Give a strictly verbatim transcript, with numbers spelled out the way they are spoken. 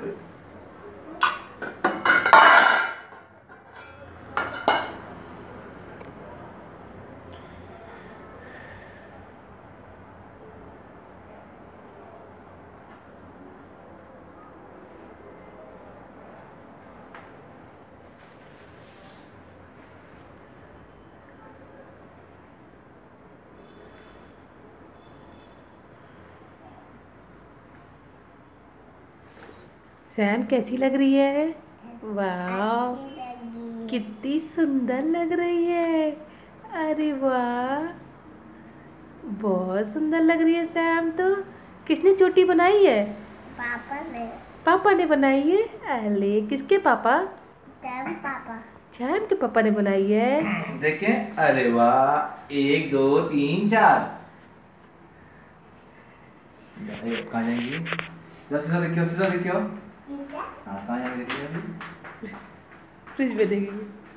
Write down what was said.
Sam कैसी लग रही है? वाह, कितनी सुंदर लग रही है। अरे वाह, बहुत सुंदर लग रही है सैम तो। किसने चोटी बनाई है? पापा ने। पापा ने बनाई है? अरे किसके पापा? सैम पापा। सैम के पापा ने बनाई है। देखें, अरे वाह, एक दो तीन चार। कहाँ जाएंगी? सीधा देखियो, सीधा देखियो। हाँ, कहाँ जाएंगी? फ्रिज में देखेंगे।